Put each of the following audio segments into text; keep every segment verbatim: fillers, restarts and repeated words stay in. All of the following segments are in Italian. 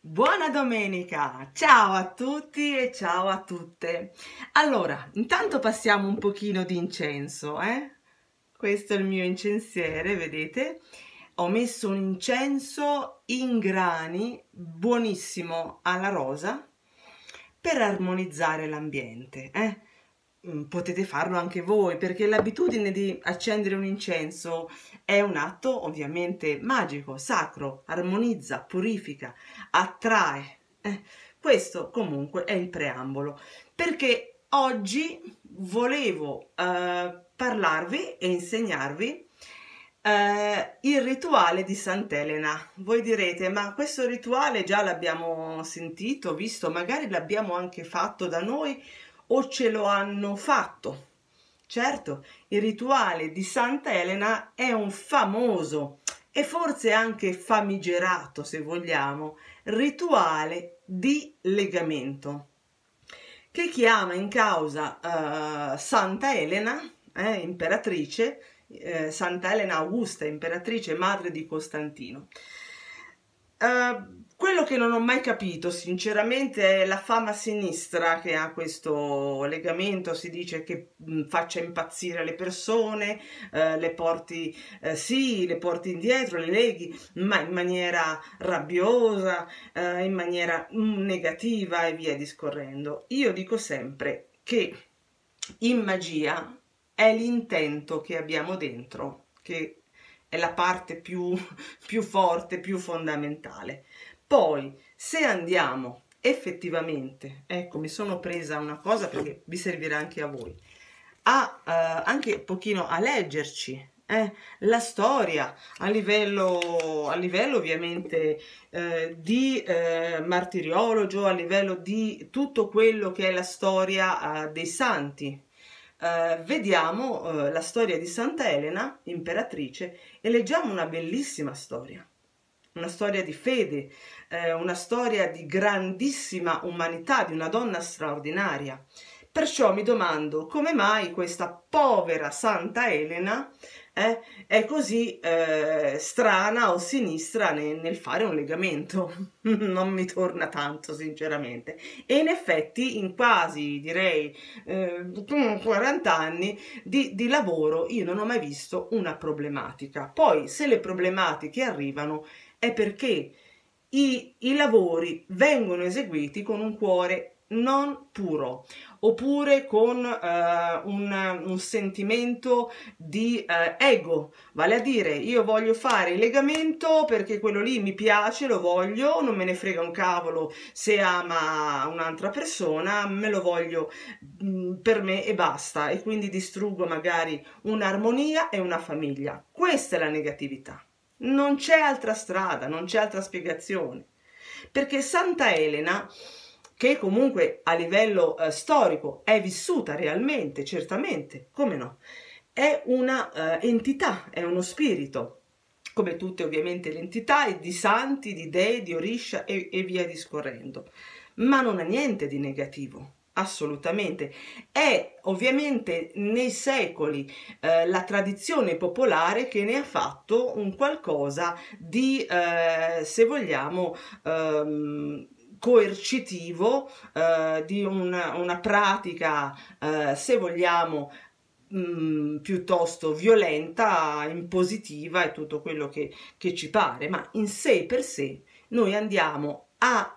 Buona domenica! Ciao a tutti e ciao a tutte. Allora, intanto passiamo un pochino di incenso, eh? Questo è il mio incensiere, vedete? Ho messo un incenso in grani, buonissimo, alla rosa, per armonizzare l'ambiente, eh? Mm, Potete farlo anche voi, perché l'abitudine di accendere un incenso è un atto ovviamente magico, sacro, armonizza, purifica, attrae. Eh, questo comunque è il preambolo, perché oggi volevo eh, parlarvi e insegnarvi eh, il rituale di Sant'Elena. Voi direte, ma questo rituale già l'abbiamo sentito, visto, magari l'abbiamo anche fatto da noi o ce lo hanno fatto. Certo, il rituale di Santa Elena è un famoso e forse anche famigerato, se vogliamo, rituale di legamento che chiama in causa uh, Santa Elena, eh, imperatrice, eh, Santa Elena Augusta, imperatrice madre di Costantino. Uh, quello che non ho mai capito sinceramente è la fama sinistra che ha questo legamento. Si dice che mh, faccia impazzire le persone, uh, le porti, uh, sì, le porti indietro, le leghi, ma in maniera rabbiosa, uh, in maniera mh, negativa e via discorrendo. Io dico sempre che in magia è l'intento che abbiamo dentro, che è la parte più, più forte, più fondamentale. Poi, se andiamo effettivamente, ecco, mi sono presa una cosa perché vi servirà anche a voi, a eh, anche un pochino a leggerci eh, la storia a livello, a livello ovviamente eh, di eh, martiriologo, a livello di tutto quello che è la storia eh, dei santi. Uh, vediamo uh, la storia di Santa Elena, imperatrice, e leggiamo una bellissima storia, una storia di fede, eh, una storia di grandissima umanità, di una donna straordinaria. Perciò mi domando come mai questa povera Santa Elena eh, è così eh, strana o sinistra nel, nel fare un legamento. Non mi torna tanto, sinceramente. E in effetti, in quasi, direi, eh, quaranta anni di, di lavoro, io non ho mai visto una problematica. Poi, se le problematiche arrivano, è perché i, i lavori vengono eseguiti con un cuore non puro, oppure con eh, un, un sentimento di eh, ego, vale a dire io voglio fare il legamento perché quello lì mi piace, lo voglio, non me ne frega un cavolo se ama un'altra persona, me lo voglio mh, per me e basta, e quindi distruggo magari un'armonia e una famiglia. Questa è la negatività. Non c'è altra strada, non c'è altra spiegazione, perché Santa Elena, che comunque a livello eh, storico è vissuta realmente, certamente, come no, è una eh, entità, è uno spirito, come tutte ovviamente le entità di santi, di dei, di Orisha e, e via discorrendo, ma non ha niente di negativo. Assolutamente. È ovviamente nei secoli eh, la tradizione popolare che ne ha fatto un qualcosa di, eh, se vogliamo, ehm, coercitivo, eh, di una, una pratica, eh, se vogliamo, mh, piuttosto violenta, impositiva e tutto quello che, che ci pare, ma in sé per sé noi andiamo a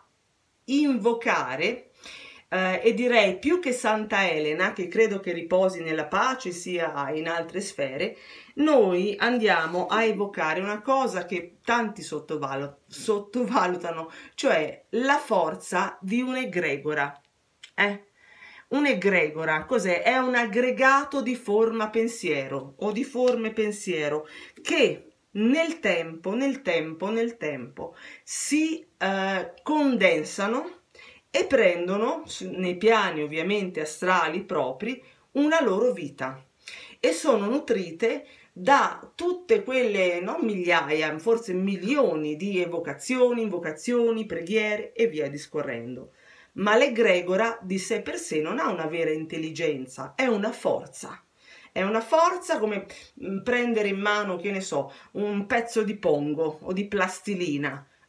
invocare eh, e direi più che Santa Elena, che credo che riposi nella pace sia in altre sfere, noi andiamo a evocare una cosa che tanti sottovalu- sottovalutano, cioè la forza di un'egregora. Eh? Un'egregora cos'è? È un aggregato di forma pensiero o di forme pensiero che nel tempo, nel tempo, nel tempo si eh, condensano e prendono, nei piani ovviamente astrali propri, una loro vita e sono nutrite da tutte quelle, non migliaia, forse milioni di evocazioni, invocazioni, preghiere e via discorrendo. Ma l'egregora di sé per sé non ha una vera intelligenza, è una forza. È una forza come prendere in mano, che ne so, un pezzo di pongo o di plastilina.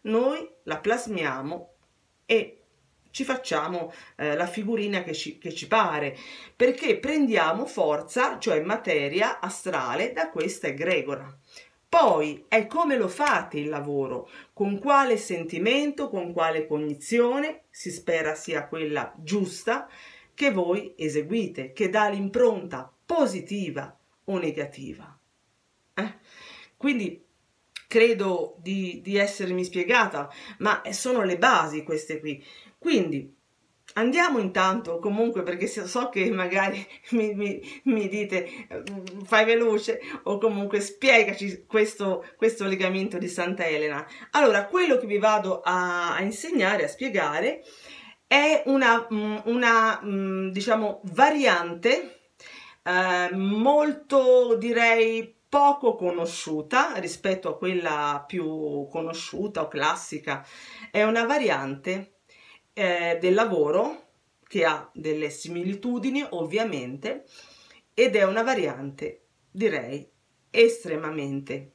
noi la plasmiamo e ci facciamo eh, la figurina che ci, che ci pare, perché prendiamo forza, cioè materia astrale, da questa egregora. Poi è come lo fate il lavoro, con quale sentimento, con quale cognizione, si spera sia quella giusta, che voi eseguite, che dà l'impronta positiva o negativa. Eh? Quindi credo di, di essermi spiegata, ma sono le basi queste qui. Quindi andiamo intanto, comunque, perché so che magari mi, mi, mi dite fai veloce, o comunque spiegaci questo, questo legamento di Santa Elena. Allora, quello che vi vado a, a insegnare, a spiegare, è una, una diciamo, variante eh, molto, direi, poco conosciuta rispetto a quella più conosciuta o classica. È una variante eh, del lavoro che ha delle similitudini, ovviamente, ed è una variante, direi, estremamente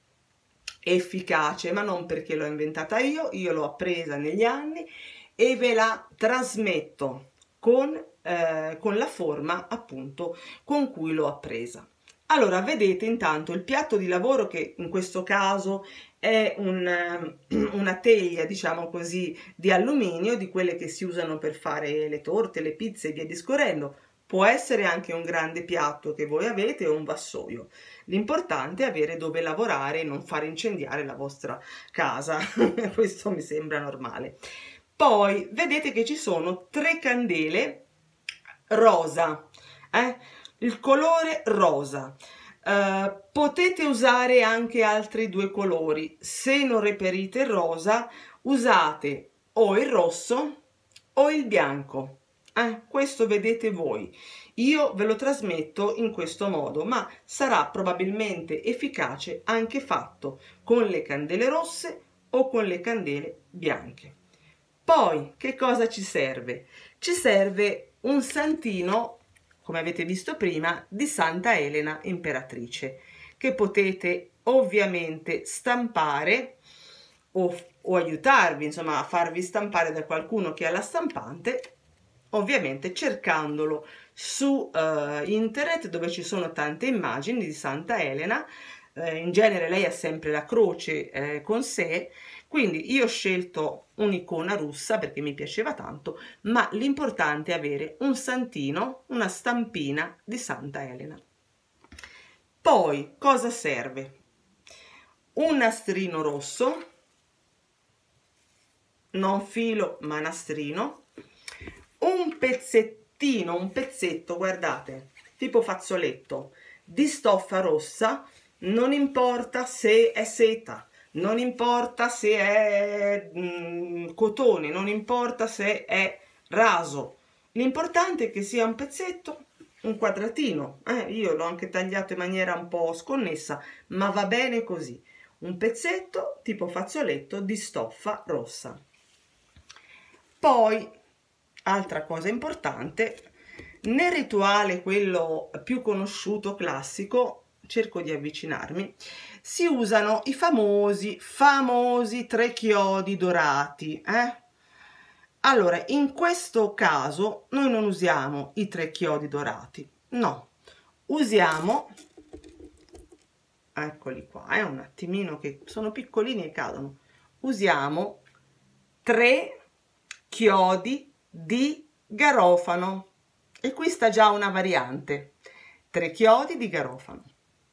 efficace, ma non perché l'ho inventata io, io l'ho appresa negli anni e ve la trasmetto con, eh, con la forma, appunto, con cui l'ho appresa. Allora, vedete intanto il piatto di lavoro, che in questo caso è un, una teglia, diciamo così, di alluminio, di quelle che si usano per fare le torte, le pizze e via discorrendo. Può essere anche un grande piatto che voi avete o un vassoio. L'importante è avere dove lavorare e non far incendiare la vostra casa. Questo mi sembra normale. Poi vedete che ci sono tre candele rosa, eh? Il colore rosa. Uh, potete usare anche altri due colori. Se non reperite il rosa, usate o il rosso o il bianco. Eh, questo vedete voi. Io ve lo trasmetto in questo modo, ma sarà probabilmente efficace anche fatto con le candele rosse o con le candele bianche. Poi, che cosa ci serve? Ci serve un santino, come avete visto prima, di Santa Elena Imperatrice, che potete ovviamente stampare o, o aiutarvi, insomma, a farvi stampare da qualcuno che ha la stampante, ovviamente cercandolo su uh, internet, dove ci sono tante immagini di Santa Elena. Eh, in genere lei ha sempre la croce eh, con sé, quindi io ho scelto un'icona russa perché mi piaceva tanto, ma l'importante è avere un santino, una stampina di Santa Elena. Poi cosa serve? Un nastrino rosso, non filo ma nastrino, un pezzettino, un pezzetto, guardate, tipo fazzoletto, di stoffa rossa. Non importa se è seta, non importa se è mm, cotone, non importa se è raso, l'importante è che sia un pezzetto, un quadratino, eh, io l'ho anche tagliato in maniera un po' sconnessa, ma va bene così, un pezzetto tipo fazzoletto di stoffa rossa. Poi, altra cosa importante, nel rituale, quello più conosciuto, classico, cerco di avvicinarmi, si usano i famosi, famosi tre chiodi dorati. Eh? Allora, in questo caso noi non usiamo i tre chiodi dorati, no, usiamo, eccoli qua, è eh, un attimino che sono piccolini e cadono, usiamo tre chiodi di garofano, e qui sta già una variante, tre chiodi di garofano.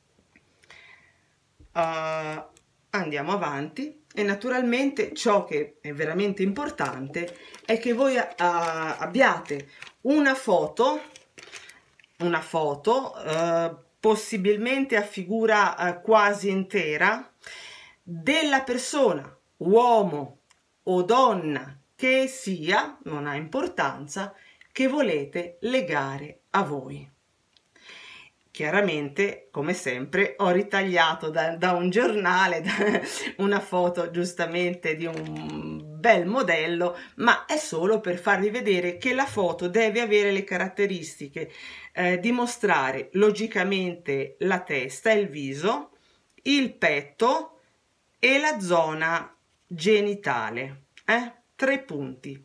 Uh, andiamo avanti e naturalmente ciò che è veramente importante è che voi uh, abbiate una foto, una foto uh, possibilmente a figura uh, quasi intera della persona, uomo o donna che sia, non ha importanza, che volete legare a voi. Chiaramente, come sempre, ho ritagliato da, da un giornale da una foto giustamente di un bel modello, ma è solo per farvi vedere che la foto deve avere le caratteristiche eh, di mostrare logicamente la testa, il viso, il petto e la zona genitale, eh? Tre punti.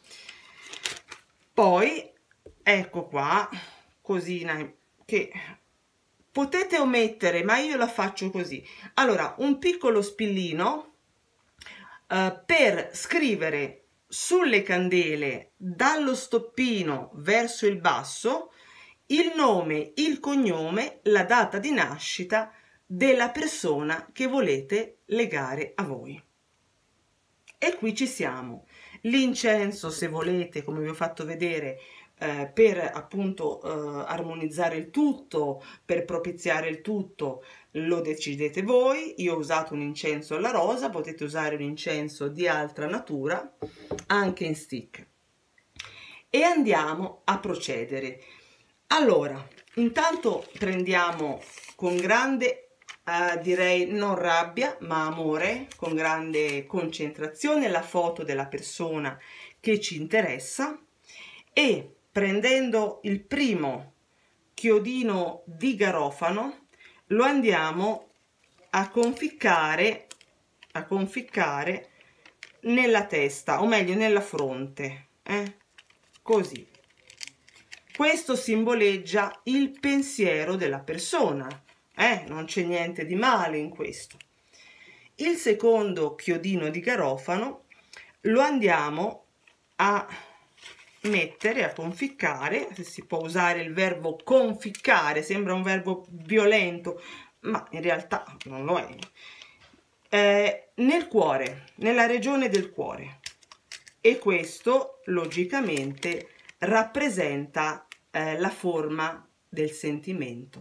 Poi ecco qua, cosina che potete omettere, ma io la faccio così. Allora, un piccolo spillino eh, per scrivere sulle candele dallo stoppino verso il basso il nome, il cognome, la data di nascita della persona che volete legare a voi. E qui ci siamo. L'incenso, se volete, come vi ho fatto vedere, eh, per appunto eh, armonizzare il tutto, per propiziare il tutto, lo decidete voi. Io ho usato un incenso alla rosa, potete usare un incenso di altra natura, anche in stick. E andiamo a procedere. Allora, intanto prendiamo con grande Uh, direi non rabbia ma amore, con grande concentrazione, la foto della persona che ci interessa e prendendo il primo chiodino di garofano lo andiamo a conficcare a conficcare nella testa, o meglio nella fronte, eh? Così. Questo simboleggia il pensiero della persona. Eh, non c'è niente di male in questo. Il secondo chiodino di garofano lo andiamo a mettere, a conficcare, se si può usare il verbo conficcare, sembra un verbo violento, ma in realtà non lo è, eh, nel cuore, nella regione del cuore. E questo logicamente rappresenta eh, la forma del sentimento.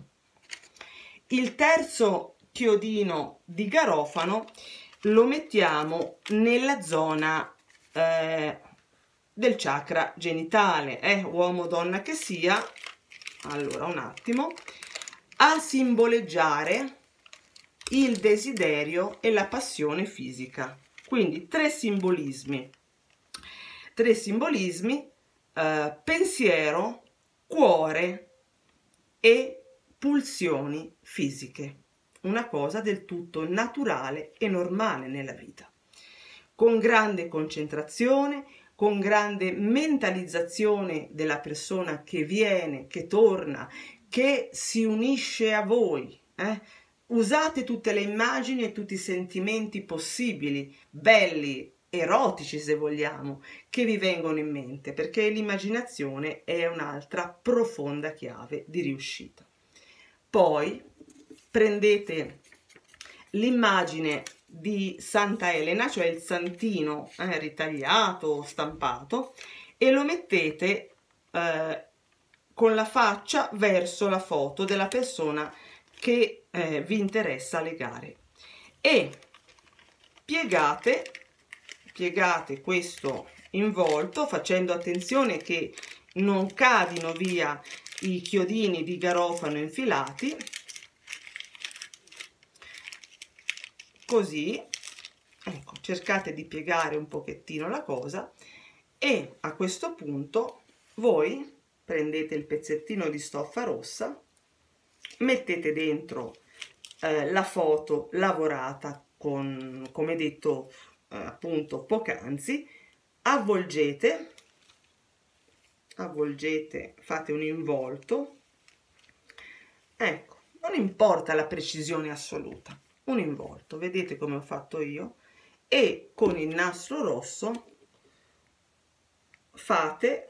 Il terzo chiodino di garofano lo mettiamo nella zona eh, del chakra genitale, eh, uomo o donna che sia. Allora, un attimo, a simboleggiare il desiderio e la passione fisica. Quindi tre simbolismi, tre simbolismi, eh, pensiero, cuore e pulsioni fisiche, una cosa del tutto naturale e normale nella vita. Con grande concentrazione, con grande mentalizzazione della persona che viene, che torna, che si unisce a voi. Eh? Usate tutte le immagini e tutti i sentimenti possibili, belli, erotici se vogliamo, che vi vengono in mente, perché l'immaginazione è un'altra profonda chiave di riuscita. Poi prendete l'immagine di Santa Elena, cioè il santino eh, ritagliato, stampato, e lo mettete eh, con la faccia verso la foto della persona che eh, vi interessa legare e piegate, piegate questo involto facendo attenzione che non cadino via i chiodini di garofano infilati, così, ecco, cercate di piegare un pochettino la cosa e a questo punto voi prendete il pezzettino di stoffa rossa, mettete dentro eh, la foto lavorata con, come detto eh, appunto poc'anzi, avvolgete avvolgete, fate un involto, ecco, non importa la precisione assoluta, un involto, vedete come ho fatto io, e con il nastro rosso fate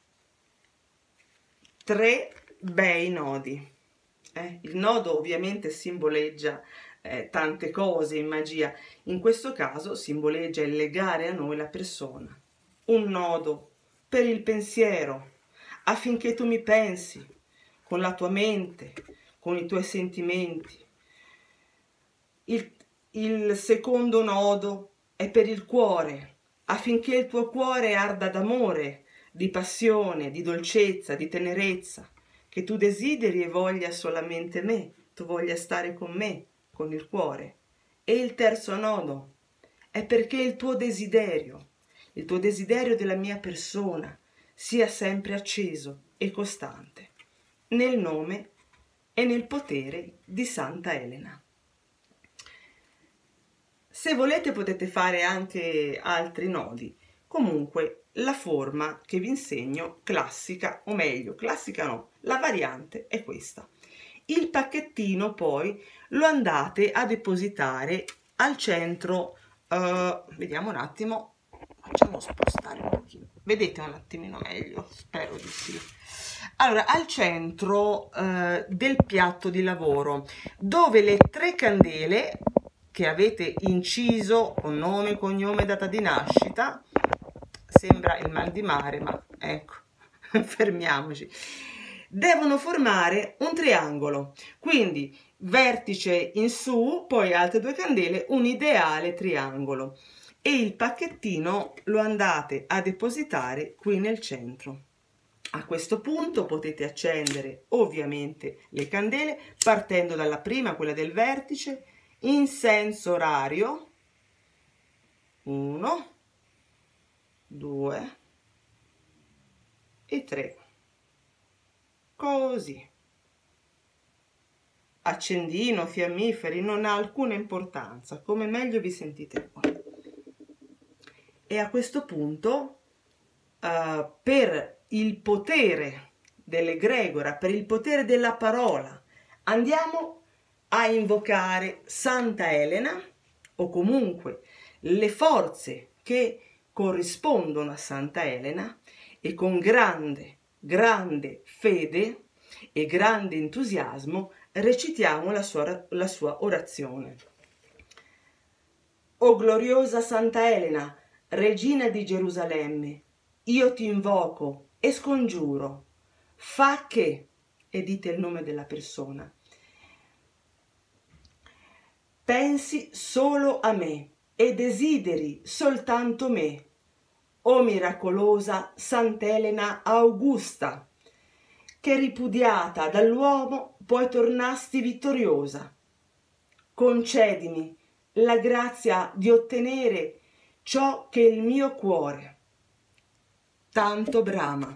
tre bei nodi. Eh? Il nodo ovviamente simboleggia eh, tante cose in magia, in questo caso simboleggia il legare a noi la persona. Un nodo per il pensiero, affinché tu mi pensi con la tua mente, con i tuoi sentimenti. Il, il secondo nodo è per il cuore, affinché il tuo cuore arda d'amore, di passione, di dolcezza, di tenerezza, che tu desideri e voglia solamente me, tu voglia stare con me, con il cuore. E il terzo nodo è perché il tuo desiderio, il tuo desiderio della mia persona sia sempre acceso e costante, nel nome e nel potere di Santa Elena. Se volete potete fare anche altri nodi. Comunque la forma che vi insegno, classica, o meglio, classica no, la variante è questa. Il pacchettino poi lo andate a depositare al centro, uh, vediamo un attimo, facciamo spostare un pochino, vedete un attimino meglio, spero di sì. Allora, al centro uh, del piatto di lavoro, dove le tre candele che avete inciso con nome, cognome, data di nascita, sembra il mal di mare, ma ecco, fermiamoci, devono formare un triangolo, quindi vertice in su, poi altre due candele, un ideale triangolo, e il pacchettino lo andate a depositare qui nel centro. A questo punto potete accendere ovviamente le candele partendo dalla prima, quella del vertice, in senso orario, uno, due e tre, così. Accendino, fiammiferi, non ha alcuna importanza, come meglio vi sentite voi. E a questo punto, uh, per il potere dell'egregora, per il potere della parola, andiamo a invocare Santa Elena, o comunque le forze che corrispondono a Santa Elena, e con grande, grande fede e grande entusiasmo recitiamo la sua, la sua orazione. O gloriosa Santa Elena, regina di Gerusalemme, io ti invoco e scongiuro, fa che, e dite il nome della persona, pensi solo a me e desideri soltanto me, o miracolosa Sant'Elena Augusta, che ripudiata dall'uomo poi tornasti vittoriosa. Concedimi la grazia di ottenere ciò che il mio cuore tanto brama.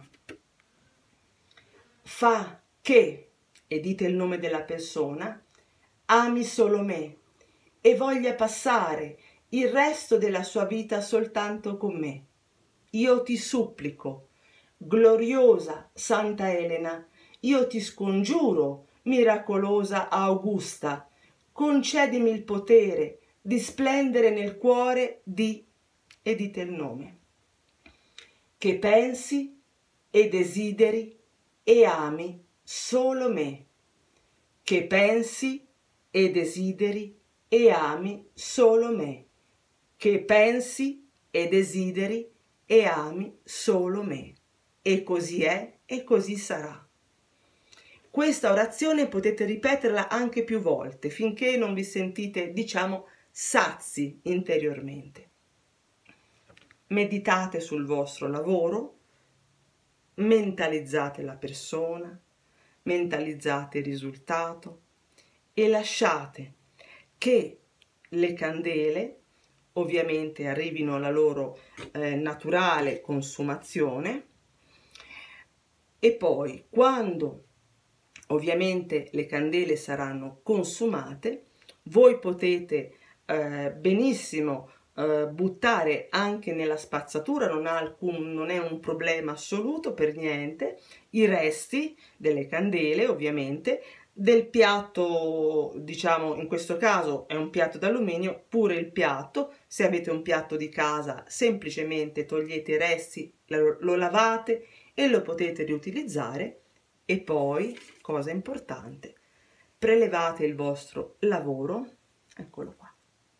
Fa che, e dite il nome della persona, ami solo me e voglia passare il resto della sua vita soltanto con me. Io ti supplico, gloriosa Santa Elena, io ti scongiuro, miracolosa Augusta, concedimi il potere di splendere nel cuore di, e dite il nome, che pensi e desideri e ami solo me, che pensi e desideri e ami solo me, che pensi e desideri e ami solo me. E così è e così sarà. Questa orazione potete ripeterla anche più volte finché non vi sentite, diciamo, sazi interiormente. Meditate sul vostro lavoro, mentalizzate la persona, mentalizzate il risultato e lasciate che le candele ovviamente arrivino alla loro eh, naturale consumazione, e poi quando ovviamente le candele saranno consumate, voi potete eh, benissimo eh, buttare anche nella spazzatura, non, ha alcun, non è un problema assoluto per niente, i resti delle candele ovviamente, del piatto, diciamo in questo caso è un piatto d'alluminio, pure il piatto, se avete un piatto di casa semplicemente togliete i resti, lo, lo lavate e lo potete riutilizzare. E poi, cosa importante, prelevate il vostro lavoro, eccolo qua,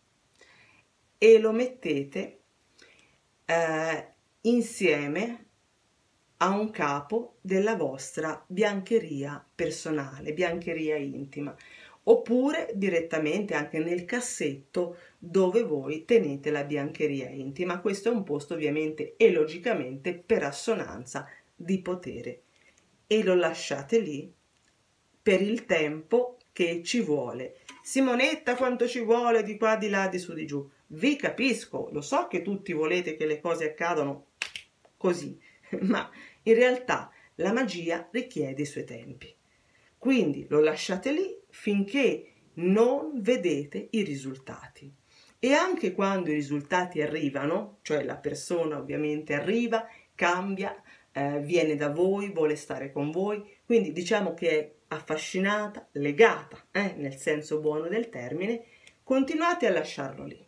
e lo mettete eh, insieme a un capo della vostra biancheria personale, biancheria intima, oppure direttamente anche nel cassetto dove voi tenete la biancheria intima. Questo è un posto ovviamente e logicamente per assonanza di potere, e lo lasciate lì per il tempo che ci vuole. Simonetta, quanto ci vuole di qua, di là, di su, di giù? Vi capisco, lo so che tutti volete che le cose accadano così, ma in realtà la magia richiede i suoi tempi. Quindi lo lasciate lì finché non vedete i risultati. e anche quando i risultati arrivano, cioè la persona ovviamente arriva, cambia, eh, viene da voi, vuole stare con voi, quindi diciamo che è affascinata, legata, eh, nel senso buono del termine, continuate a lasciarlo lì.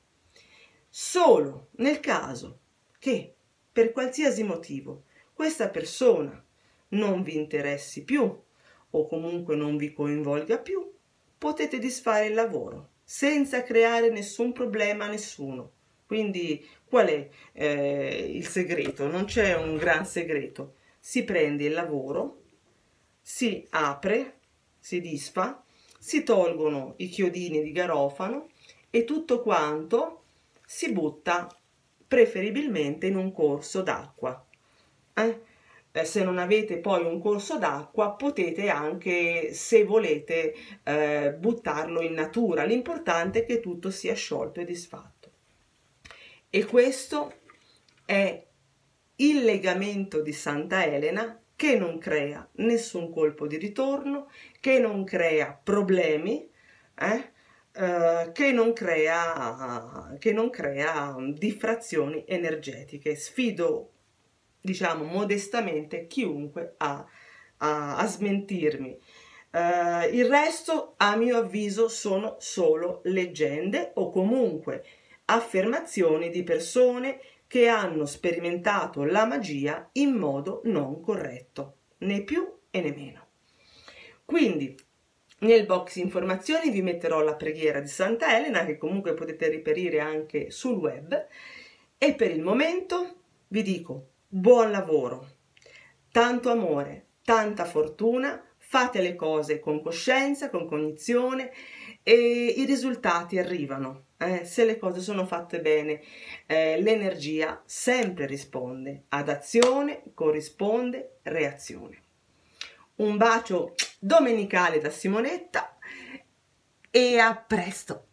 Solo nel caso che per qualsiasi motivo questa persona non vi interessi più o comunque non vi coinvolga più, potete disfare il lavoro senza creare nessun problema a nessuno. Quindi qual è eh, il segreto? Non c'è un gran segreto. Si prende il lavoro, si apre, si disfa, si tolgono i chiodini di garofano e tutto quanto si butta preferibilmente in un corso d'acqua. Eh? Eh, se non avete poi un corso d'acqua potete anche, se volete, eh, buttarlo in natura. L'importante è che tutto sia sciolto e disfatto. E questo è il legamento di Santa Elena, che non crea nessun colpo di ritorno, che non crea problemi, eh? Uh, che non crea, che non crea diffrazioni energetiche. Sfido, diciamo modestamente, chiunque a, a, a smentirmi. Uh, il resto, a mio avviso, sono solo leggende o comunque affermazioni di persone che hanno sperimentato la magia in modo non corretto, né più e né meno. Quindi nel box informazioni vi metterò la preghiera di Santa Elena, che comunque potete reperire anche sul web, e per il momento vi dico buon lavoro, tanto amore, tanta fortuna, fate le cose con coscienza, con cognizione e i risultati arrivano. Eh, se le cose sono fatte bene, eh, l'energia sempre risponde, ad azione corrisponde reazione. Un bacio domenicale da Simonetta e a presto!